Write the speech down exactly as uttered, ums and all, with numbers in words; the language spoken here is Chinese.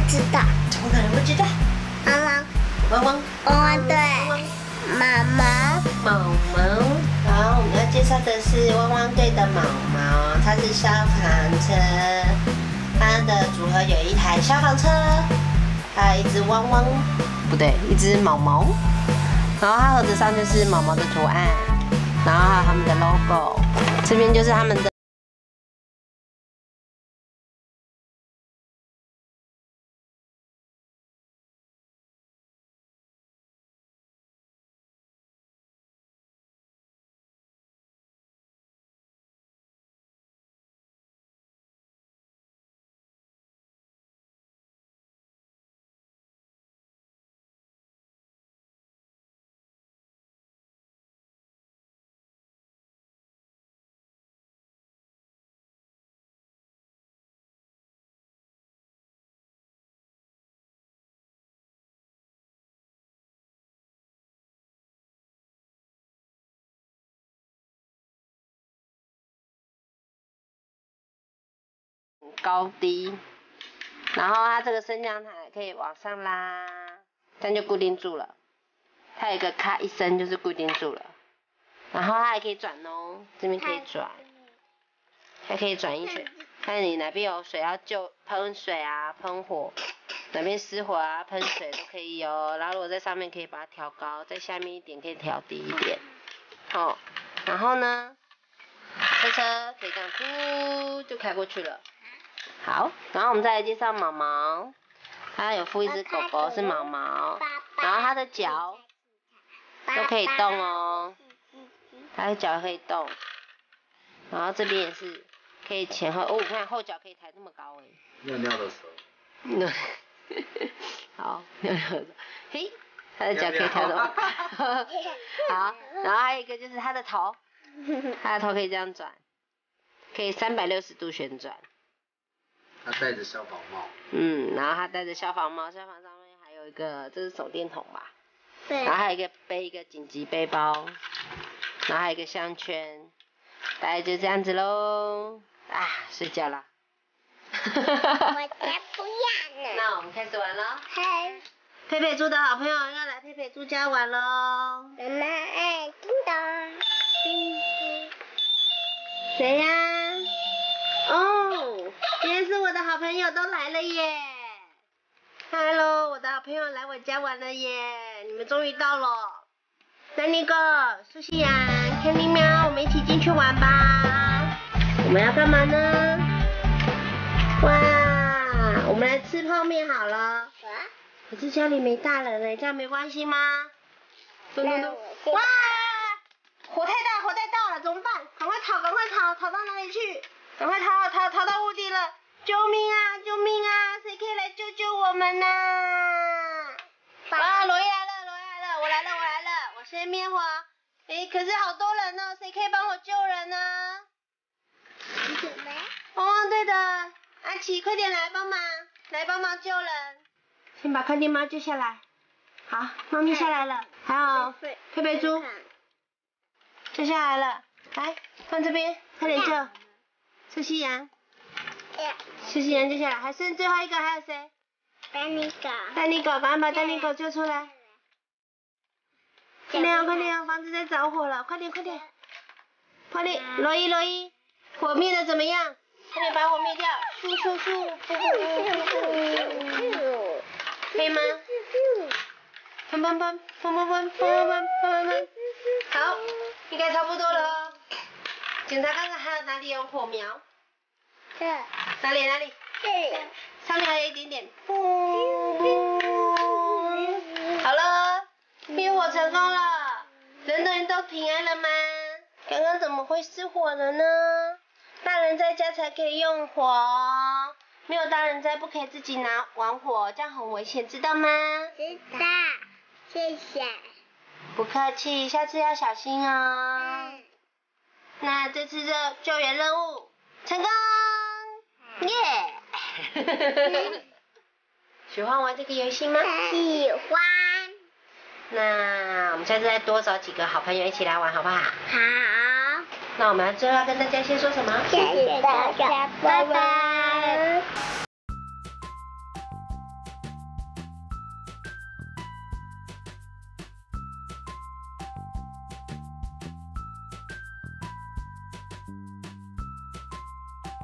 知道。 怎么可能不知道？ 汪汪， 汪汪， 汪汪队，毛毛， 毛毛。好，我们要介绍的是汪汪队的毛毛，它是消防车，它的组合有一台消防车，还有一只汪汪，不对，一只毛毛。然后它盒子上就是毛毛的图案，然后还有他们的 logo， 这边就是他们的。高低，然后它这个升降台可以往上拉，这样就固定住了。它有一个咔一声就是固定住了，然后它还可以转哦，这边可以转，还可以转一圈，看你哪边有水要救喷水啊，喷火，哪边失火啊，喷水都可以哦。然后如果在上面可以把它调高，在下面一点可以调低一点，好、哦，然后呢，车车可以这样噗就开过去了。好，然后我们再来介绍毛毛，它有附一只狗狗是毛毛，然后它的脚都可以动哦，它的脚可以动，然后这边也是可以前后，哦，你看后脚可以抬这么高哎。 尿尿的时候。好，尿尿的时候，嘿，它的脚可以抬这么高。好，然后还有一个就是它的头，它的头可以这样转，可以三百六十度旋转。 他戴着消防帽。 嗯，然后他戴着消防帽，消防上面还有一个，这是手电筒吧？ 对。 然后还有一个背一个紧急背包，然后还有一个项圈，大概就这样子喽。啊，睡觉了。 我才不要呢。 那我们开始玩喽。 嗨。 佩佩猪的好朋友要来佩佩猪家玩喽。 妈妈爱叮咚。 谁呀？哦，原来是我的好朋友都来了耶 ！Hello， 我的好朋友来我家玩了耶！你们终于到了。丹尼哥、苏西阳、肯尼喵，我们一起进去玩吧。我们要干嘛呢？哇，我们来吃泡面好了。可是家里没大人了，这样没关系吗？咚咚咚！哇，火太大，火太大了，怎么办？赶快逃，赶快逃，逃到哪里去？赶快逃逃逃到屋底了！救命啊！救命啊！谁可以来救救我们呢？哇！罗伊来了，罗伊来了，我来了，我来了，我先灭火。诶，可是好多人呢，谁可以帮我救人呢？汪汪队的阿奇，快点来帮忙，来帮忙救人。先把快递猫救下来。好，猫咪下来了，还有佩佩猪救下来了，来放这边，快点救。苏西阳，苏西阳救下来，还剩最后一个，还有谁？ 丹尼狗。 丹尼狗，赶快把丹尼狗救出来！快点，快点，房子在着火了，快点，快点，快点！罗伊，罗伊，火灭的怎么样？快点把火灭掉！咻咻咻！可以吗？砰砰砰砰砰砰砰砰砰砰砰！好，应该差不多了哦。检查看看还有哪里有火苗。 这。 哪里哪里？ 这里。 上面还有一点点。好了，灭火成功了。人人都平安了吗？刚刚怎么会失火了呢？大人在家才可以用火，没有大人在不可以自己拿玩火，这样很危险，知道吗？ 知道，谢谢。 不客气，下次要小心哦。 嗯。 那这次的救援任务成功，耶！喜欢玩这个游戏吗？ 喜欢。 那我们下次再多找几个好朋友一起来玩，好不好？ 好。 那我们最后要跟大家先说什么？ 谢谢大家，拜拜。